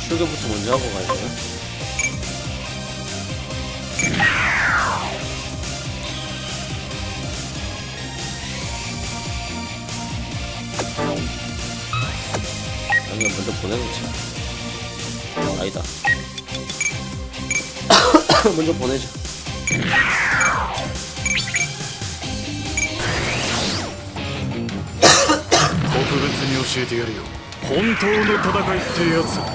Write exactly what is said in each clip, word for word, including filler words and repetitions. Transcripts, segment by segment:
출격부터 먼저 하고 가야 돼요. 아니면 먼저 보내놓자. 아니다. 먼저 보내자. 特別に教えてやるよ。本当の戦いってやつ。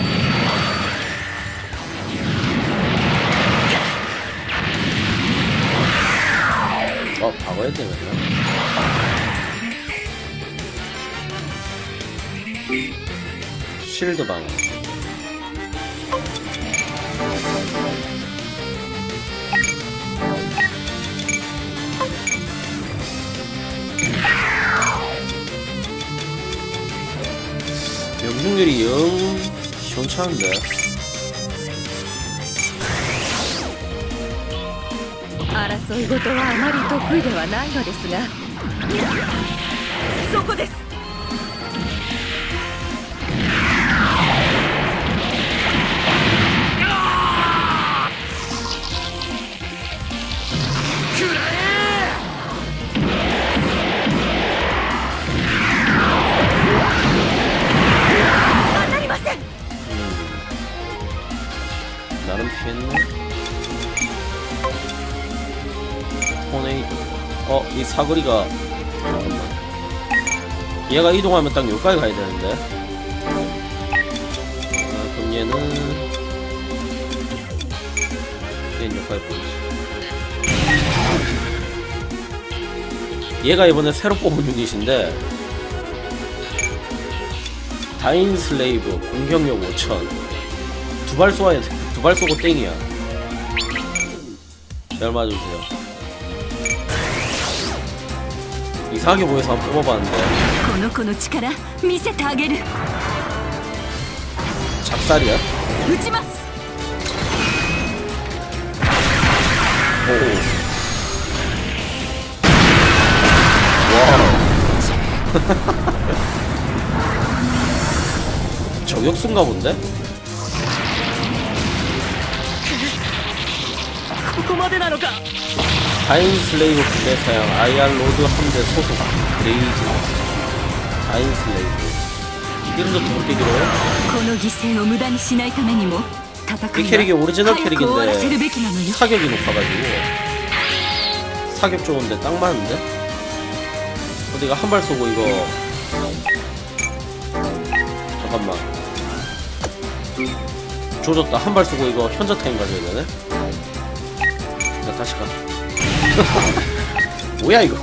어, 박아야 되겠나? 실드 방어. 명중률이 영 시원찮은데. 争い事はあまり得意ではないのですが、そこです。当たりません。 나름 피했네. 토네이도. 어, 이 사거리가 잠깐만. 얘가 이동하면 딱 여기까지 가야 되는데. 아, 그럼 얘는 얘는 여기까지 보이지. 얘가 이번에 새로 뽑은 유닛인데 다인 슬레이브 공격력 오천. 두 발 쏘아야 돼. 두 발 쏘고 땡이야. 잘 맞아주세요. 이상하게 보여서 한번 뽑아봤는데 작살이야? 오. 와. 저격수인가 본데? 다인 슬레이브 부대 사양 아이알 로드 함대 소속 레이즈 다인 슬레이브 이름도 더 깨기로요? 이 캐릭이 오리지널 캐릭인데 사격이 높아가지고 사격 좋은데 딱 맞는데? 어디가 한 발 쏘고 이거 잠깐만 조졌다. 한 발 쏘고 이거 현자 타임 가져야 되네? 나 다시 가. 뭐야 이거?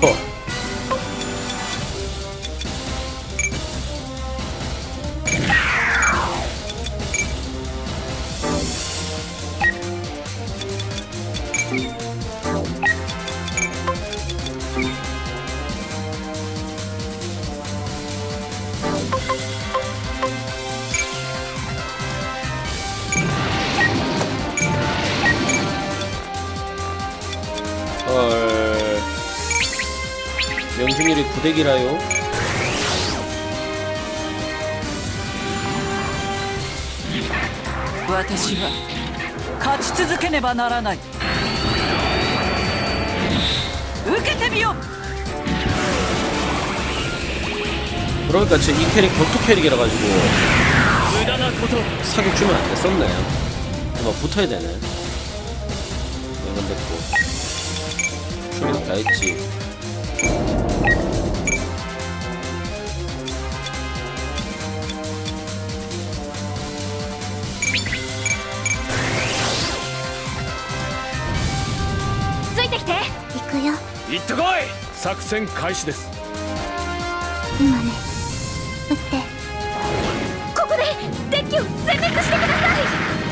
헐... 명중률이 구대기라요? 그러니까 제 이 캐릭 격투 캐릭이라 가지고 사격 주면 안 됐었네. 뭐 붙어야 되네. 이건 됐고. 충격 다 했지. 작전開始です。 今ね、撃って。ここで敵機を殲滅してください。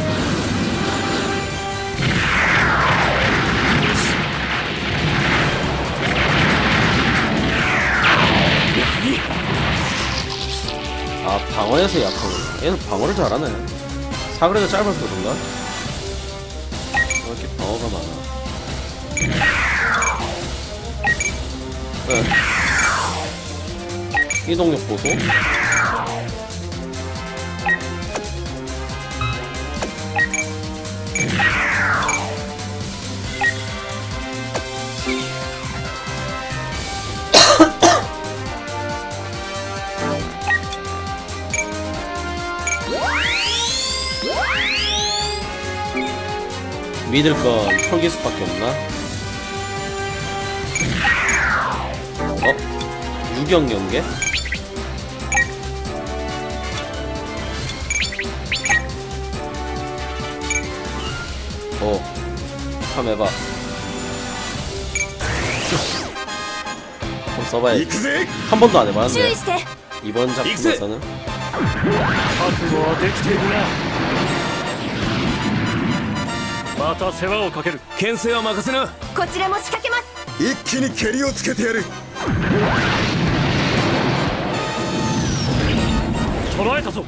아, 방어에서 약하구나. 얘는 방어를 잘하네. 사거리가 짧아서 그런가? 왜 이렇게 방어가 많아? 네. 이동력 보소. 믿을 건 털기수밖에 없나? 어? 유경 연계? 어, 한번 해봐. 한번 써봐야지. 한 번도 안 해봤는데 이번 작품에서는. 覚悟はできているな。また世話をかける。牽制は任せな。 こちらも仕掛けます。 一気に蹴りをつけてやる。捕らえたぞ。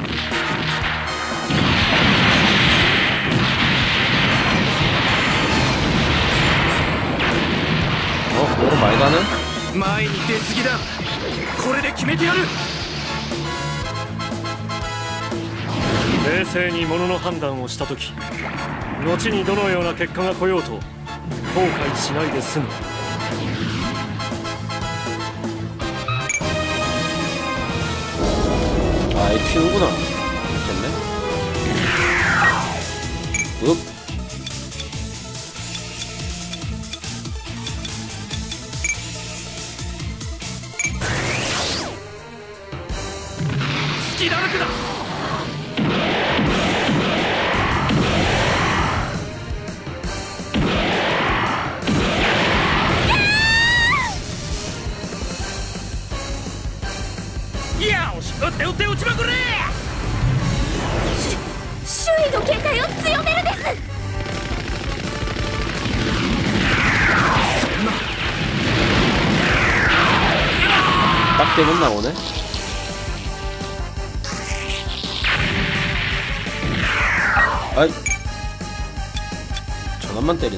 어? 뭐로 많이 가네? 前に出過ぎだ。これで決めてやる。冷静に物の判断をしたとき、後にどのような結果が来ようと後悔しないで済む。 아, 얘 튀는구나. 됐네. 읍. 스키다르크다. 야, 撃って撃って撃ちまくれ。 周囲の警戒を強めるです。 딱 되면 나오네. 아이, 전환만 때리네.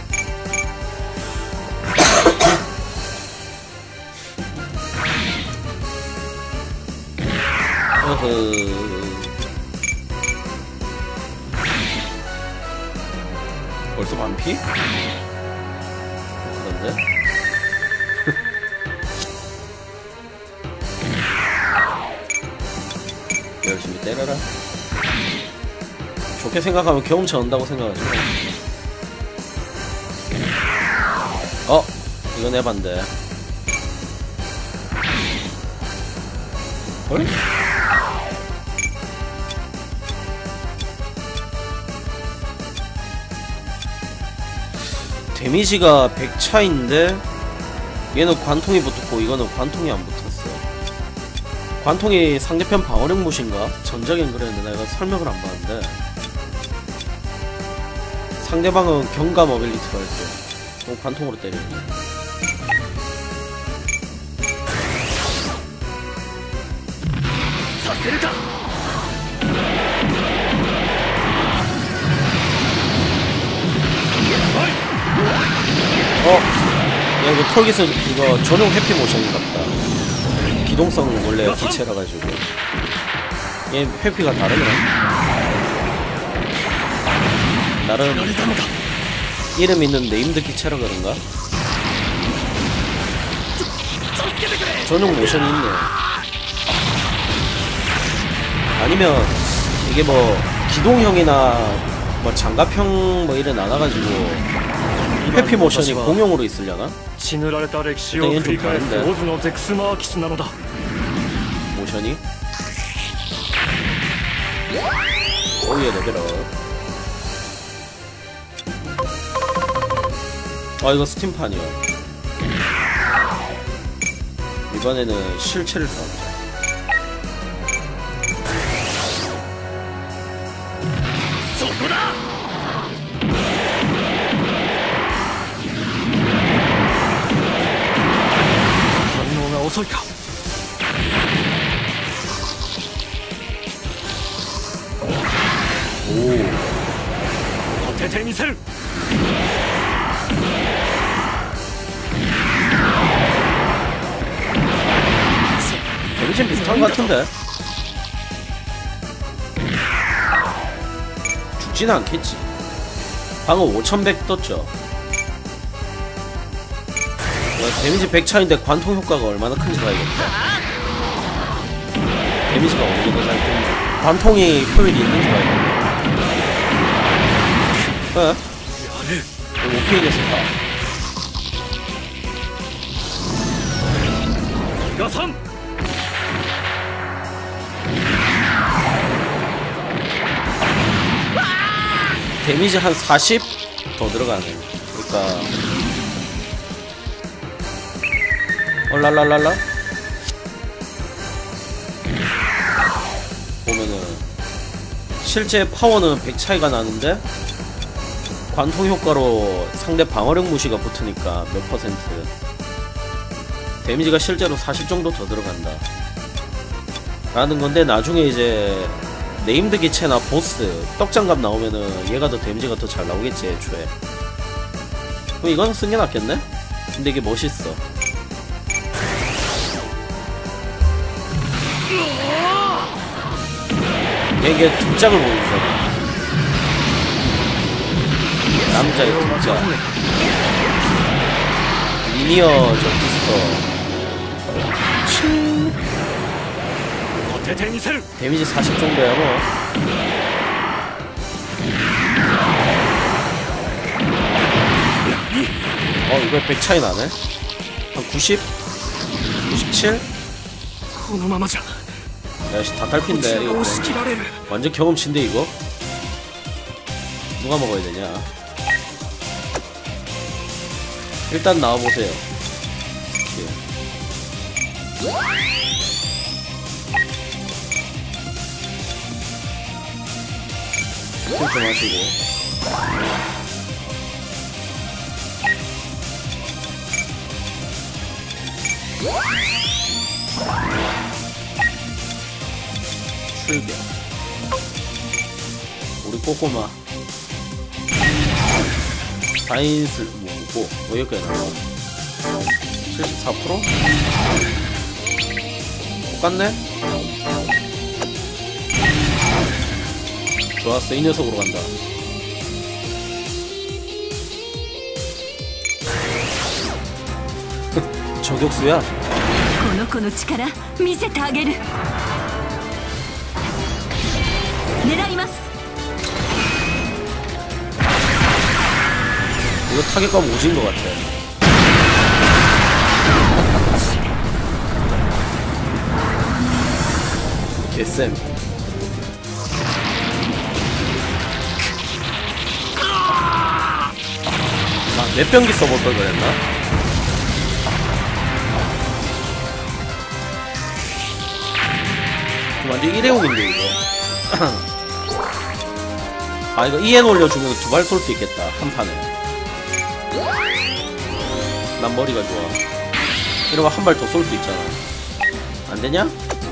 어허. 벌써 반피? 그런데? 열심히 때려라. 좋게 생각하면 경험치 얻는다고 생각하지. 어? 이건 해반데. 헐? 데미지가 백 차인데 얘는 관통이 붙었고 이거는 관통이 안 붙었어. 관통이 상대편 방어력 무신가? 전작엔 그랬는데 내가 설명을 안 봤는데 상대방은 경과 모빌리티가 있죠. 그럼 관통으로 때리는. 어? 야 이거 털기스 이거 전용 해피 모션인 같다. 기동성 원래 기체라 가지고 얘 회피가 다르네. 나름 이름 있는 네임드 기체라 그런가? 전용 모션이 있네. 아니면 이게 뭐 기동형이나 뭐 장갑형 뭐 이래 나눠가지고 회피 모션이 공용으로 있으려나? 일단 얘는 좀 다른데 모션이? 오예 레벨업. 아 이거 스팀판이야. 이번에는 실체를 써보자. 반응이 遅いか. 오. 当ててみせる. 데미지는 비슷한 것 같은데? 죽지는 않겠지. 방금 오천백 떴죠. 데미지 백 차인데 관통 효과가 얼마나 큰지 봐야겠다. 데미지가 어느 정도 잘 뜨는지. 관통이 효율이 있는지 봐야겠다. 어? 오페인에서 가. 가산! 데미지 한 사십 더 들어가네. 그러니까 얼랄랄랄라 보면은 실제 파워는 백 차이가 나는데 관통 효과로 상대 방어력 무시가 붙으니까 몇 퍼센트 데미지가 실제로 사십 정도 더 들어간다 라는 건데, 나중에 이제 네임드 기체나 보스 떡장갑 나오면은 얘가 더 데미지가 더 잘 나오겠지 애초에. 그럼 이건 쓴 게 낫겠네? 근데 이게 멋있어. 이게 등짝을 보여주잖아. 남자의 등짝. 리니어 저 피스터. 데미지 사십 정도야 뭐. 어 이거 백 차이 나네. 한 구십? 구십칠? 야씨 닭갈피인데 이거 완전 경험치인데 이거? 누가 먹어야 되냐? 일단 나와보세요. 좀 하시고 출격. 우리 꼬꼬마 다인슬 뭐고 뭐 여기까지 나와. 칠십사 퍼센트? 똑같네? 좋았어, 이 녀석으로 간다. 저격수야? この子の力見せてあげる。狙います。 이거 타격감 오진 것 같아. 개쌤. 아, 몇 병기 써볼 걸 그랬나? 완전 일회용인데 이거. 아 이거 이엔 올려주면 두 발 쏠 수 있겠다 한 판에. 난 머리가 좋아. 이러면 한 발 더 쏠 수 있잖아. 안되냐?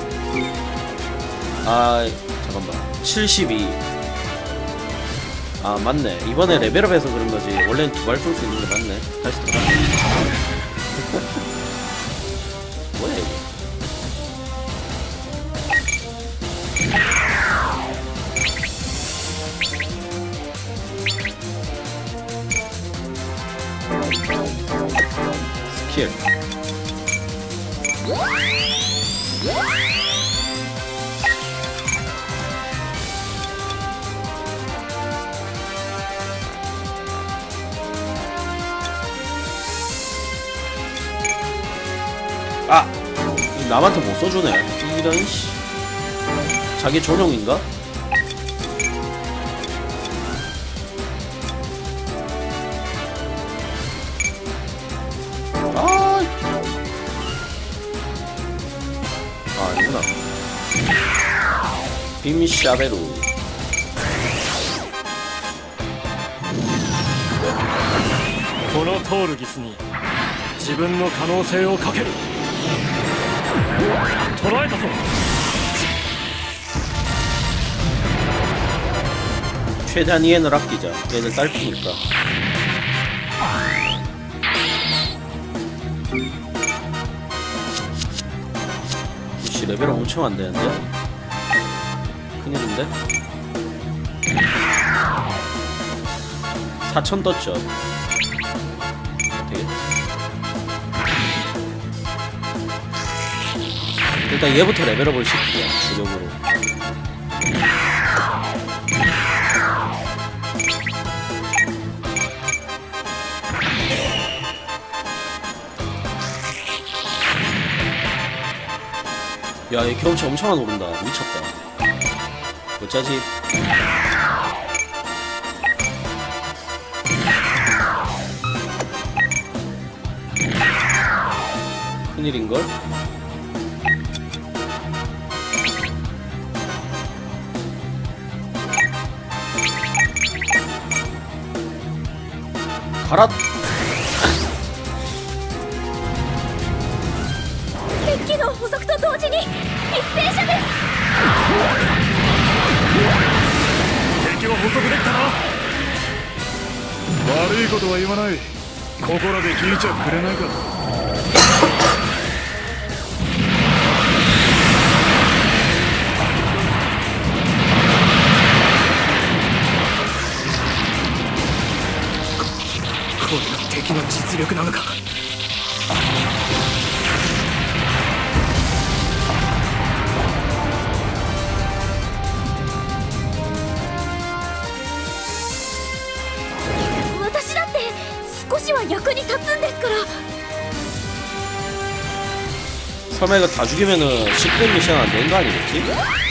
아 잠깐만 칠십이. 아 맞네, 이번에 레벨업해서 그런거지 원래는 두 발 쏠 수 있는게 맞네. 다시 들어가. 뭐야 이거. 스킬. 아! 남한테 못 써주네. 이런 씨. 자기 전용인가? 아! 아, 아니구나. 빔샤베루. このトールギスに自分の可能性をかける。捉えたぞ。 최대한 이엔을 아끼자. 얘는 딸피니까. 역시 레벨 엄청 안 되는데? 큰일인데? 사천 떴죠. 되겠다. 일단 얘부터 레벨업을 시키자, 주력으로. 야, 얘 경험치 엄청 안 오른다. 미쳤다. 어쩌지? 큰일인걸? 가라! 敵機の捕捉と同時に一斉射です。 敵は捕捉できたな。 悪いことは言わない。ここらで聞いちゃくれないか。 これが敵の実力なのか。 私だって少しは役に立つんですから。 설마 이거 다 죽이면은 십 분 미션 안 되는 거 아니겠지?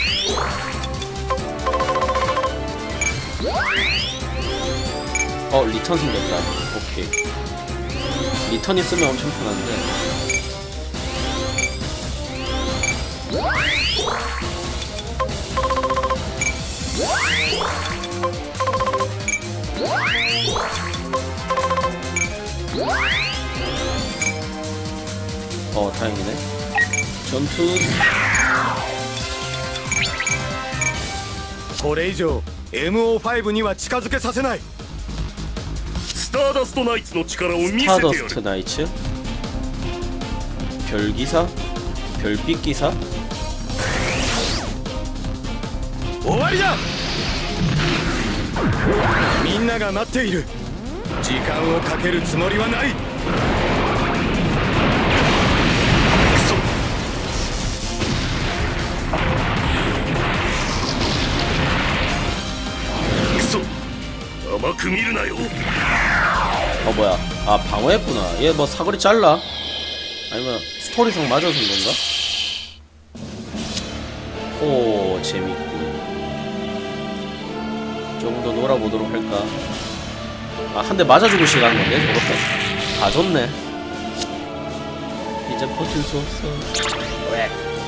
어, 리턴 생겼다. 오케이. 리턴 있으면 엄청 편한데. 어, 다행이네. 전투. これ以上 エムオーファイブ には近づけさせない。 スターダストナイツの力を見せてやる。 스타더스트 나이츠? 별기사? 별빛기사? 終わりだ。みんなが待っている。時間をかけるつもりはない。 甘く見るなよ。 어 뭐야? 아 방어했구나. 얘 뭐 사거리 잘라? 아니면 스토리성 맞아서 그런가? 오 재밌고. 좀 더 놀아보도록 할까? 아 한 대 맞아주고 시작하는 건데 저것도 다 좋네. 이제 버틸 수 없어. 왜?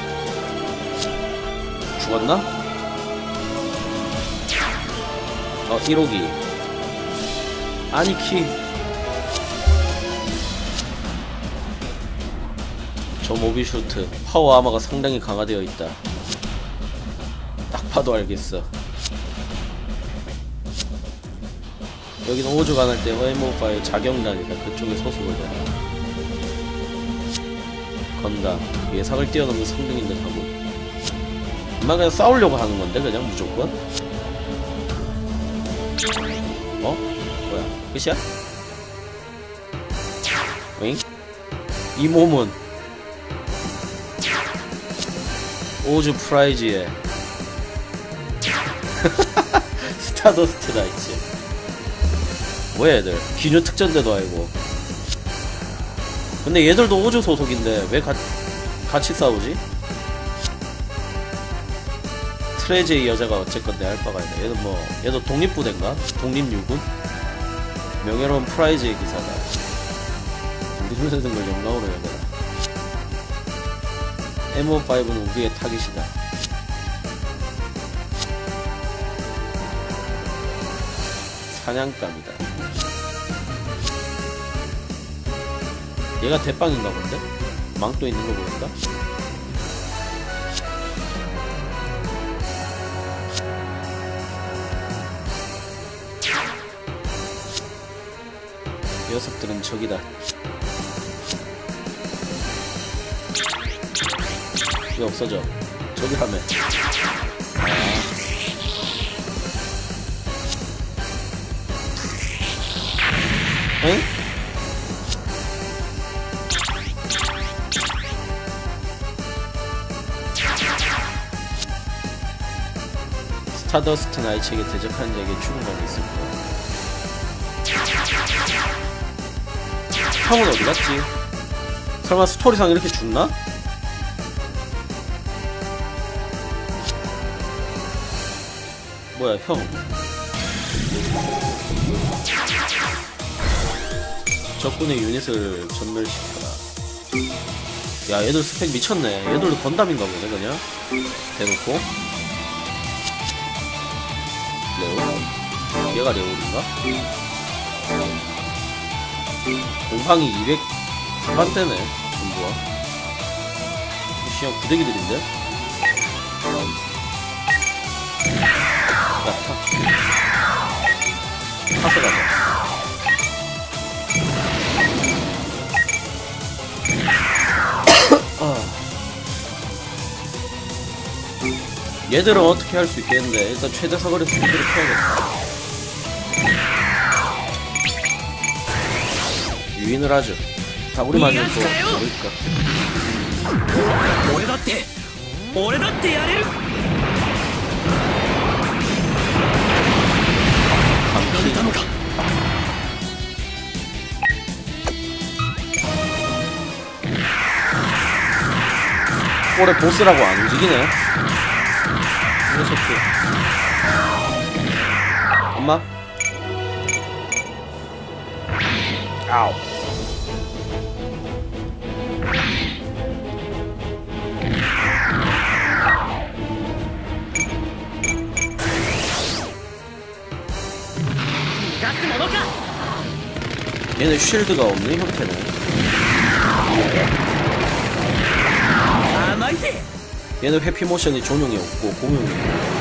죽었나? 어 일호기. 아니키. 저 모비슈트 파워 아머가 상당히 강화되어 있다. 딱 봐도 알겠어. 여긴 오죽 안 할 때 웨이모파의 자경단이다. 그쪽에 소속을 해라. 건다. 예상을 뛰어넘는 성능인 듯 하고. 엄마 그냥 싸우려고 하는 건데 그냥 무조건. 어? 뭐야? 끝이야? 응? 이 몸은 오즈 프라이즈의 스타더스트 나이츠. 뭐야 얘들? 기뉴 특전대도 아니고. 근데 얘들도 오즈 소속인데 왜 가, 같이 싸우지? 트레제이 여자가 어쨌건 내 알바가 아니다. 얘도 뭐 얘도 독립부대인가? 독립유군? 명예로운 프라이즈의 기사다. 우리 눈에 든 걸 영광으로 여겨라. 엠오파이브는 우리의 타깃이다. 사냥감이다. 얘가 대빵인가 본데? 망토 있는 거 보니까? 녀석들은 적이다. 왜 없어져? 저기 하면. 응? 스타더스트 나이츠에게 대적하는 자에게 죽음감이 있을 거야. 형은 어디 갔지? 설마 스토리상 이렇게 죽나? 뭐야 형. 적군의 유닛을 전멸시켜라. 야 얘들 스펙 미쳤네. 얘들도 건담인가 보네 그냥. 대놓고 레오? 얘가 레오인가? 공방이 이백 후반대네 전부가. 그냥 부대기들인데? 야 타. 타서 가자. 얘들은 어떻게 할 수 있겠는데 일단 최대 사거리 스피드를 켜야겠다. 유인을 하죠. 다구리 맞으면 또 모를까. 올해 보스라고 안 움직이네. 녀석들. 엄마? 아우. 얘는 쉴드가 없는 형태네. 얘는 회피 모션이 전용이 없고 공용이 없고.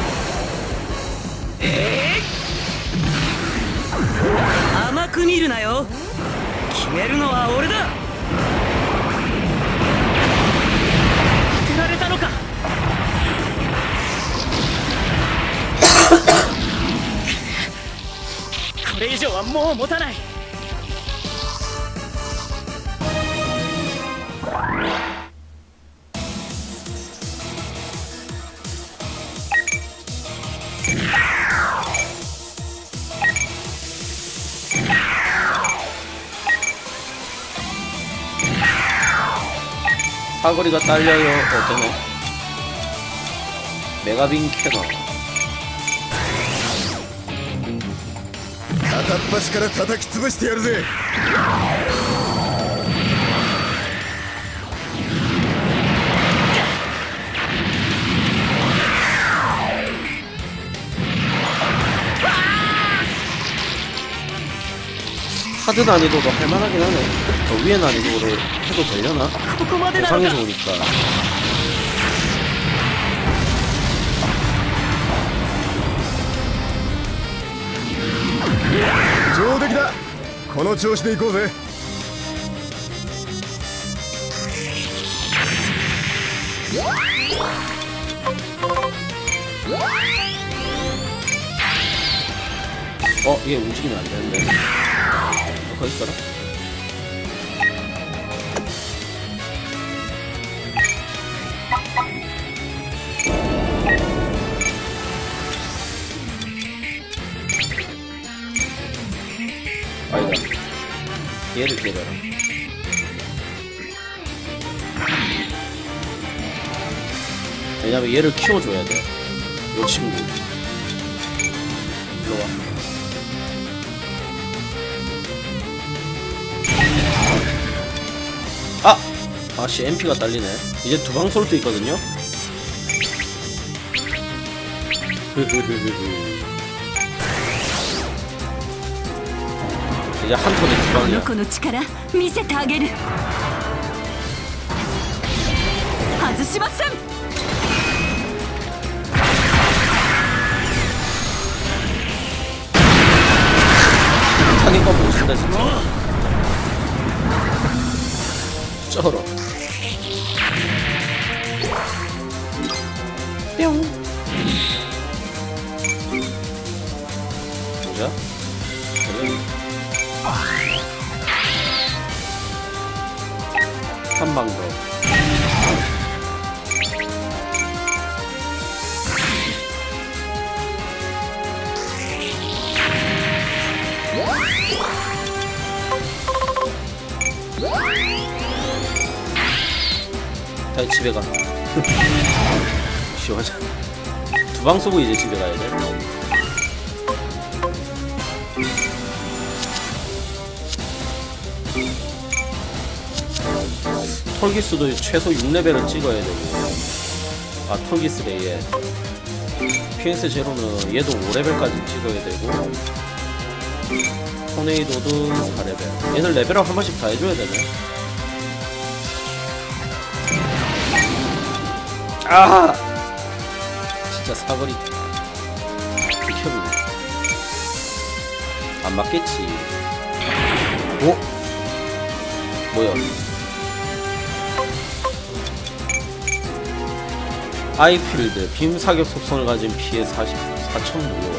사거리가 딸려요. 어쩌네. 메가빈 캐너. 片っ端から叩き潰してやるぜ。 하드 난이도도 할만하긴 하네. 더 위의 난이도를 해도 되려나? 보상이 좋으니까. 上出来だ。この調子で行こうぜ。 어, 얘 움직이면 안 되는데. 어, 거기 있어라. 아니다. 얘를 때려라. 왜냐면 얘를 키워줘야 돼. 요 친구. 일로 와. 아! 아씨 엠피가 딸리네. 이제 두 방 쏠 수 있거든요? 이제 한 턴에 두 방이야. 타긴 거 못쓴다 진짜. 쩔어. 뿅. 보자. 한 방 더. 다시 집에 가. 시원하자. 두 방 쏘고 이제 집에 가야 돼. 털기스도 최소 육 레벨은 찍어야 되고, 아 털기스래 얘. 피엑스 제로는 얘도 오 레벨까지 찍어야 되고, 토네이도도 사 레벨. 얘들 레벨업 한 번씩 다 해줘야 되네. 아! 진짜 사거리 비켜보네. 안 맞겠지. 오? 뭐야? 아이필드 빔 사격 속성을 가진 피해 사십, 사천 무효.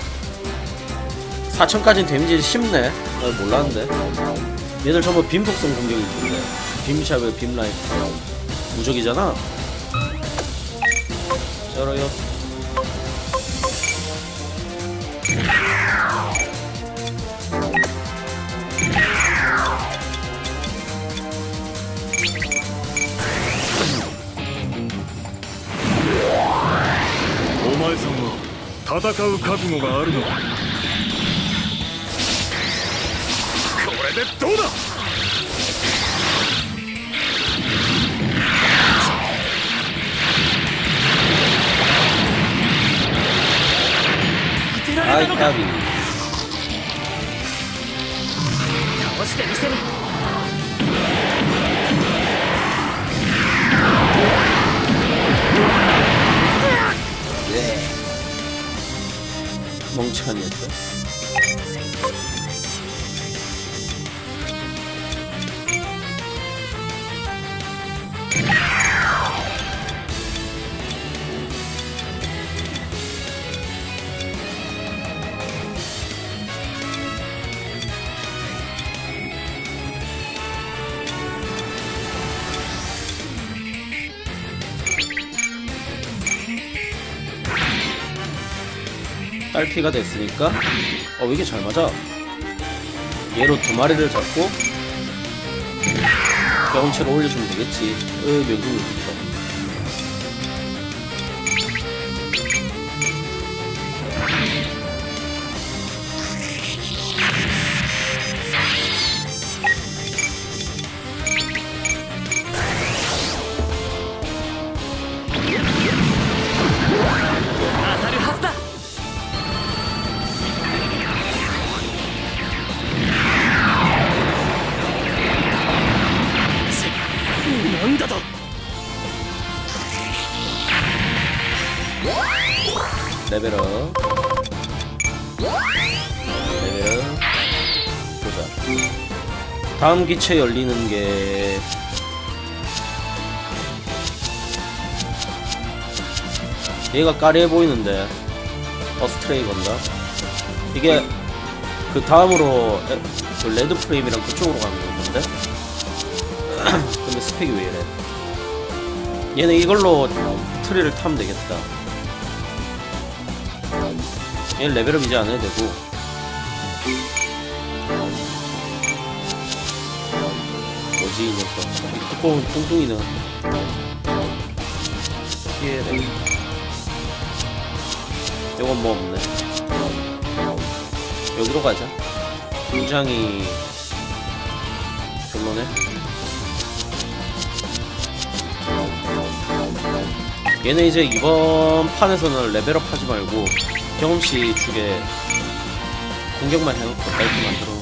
사천까지는 데미지 쉽네. 나 몰랐는데. 얘들 전부 빔 속성 공격이 있는데. 빔샵의 빔라이프. 무적이잖아? 쩔어요. 오마에さんは戦う覚悟があるのか。これでどうだ。 アイカビ倒してみせる。 멍청한 녀석. 딸피가 됐으니까 어 왜 이렇게 잘 맞아. 얘로 두 마리를 잡고 경험치를 올려주면 되겠지. 으 명중이 좋다. 레벨업 레벨업 보자. 다음 기체 열리는 게 얘가 까리해 보이는데 어스트레이 건다. 이게 그 다음으로 에, 그 레드 프레임이랑 그쪽으로 가는 건데 근데 스펙이 왜 이래. 얘는 이걸로 트리를 타면 되겠다. 얘는 레벨업 이제 안 해도 되고. 뭐지 이 녀석. 이 두꺼운 뚱뚱이는 피해래. 요건 뭐 없네. 여기로 가자. 굉장히 별로네. 얘는 이제 이번 판에서는 레벨업 하지 말고 경험치 주게 공격만 해놓고 딸기 만들어